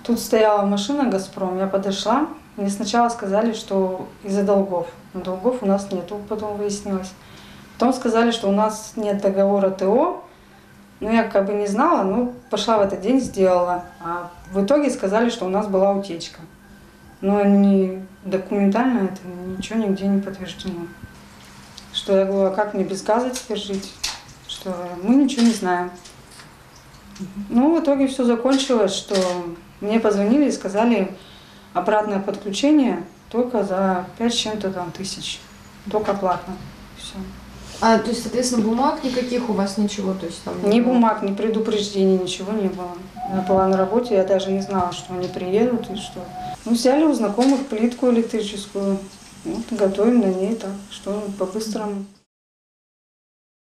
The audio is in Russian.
Тут стояла машина «Газпром», я подошла. Мне сначала сказали, что из-за долгов. Но долгов у нас нету, потом выяснилось. Потом сказали, что у нас нет договора ТО. Ну, я как бы не знала, но пошла в этот день, сделала. А в итоге сказали, что у нас была утечка. Но не документально это ничего нигде не подтверждено. Что я говорю, а как мне без газа теперь жить? Что мы ничего не знаем. Ну, в итоге все закончилось, что мне позвонили и сказали обратное подключение только за 5 с чем-то там тысяч. Только платно. Все. То есть, соответственно, бумаг никаких у вас ничего? То есть, там Ни бумаг, ни предупреждений, ничего не было. Я была на работе, я даже не знала, что они приедут и что. Ну, взяли у знакомых плитку электрическую. Вот, готовим на ней так, что по-быстрому.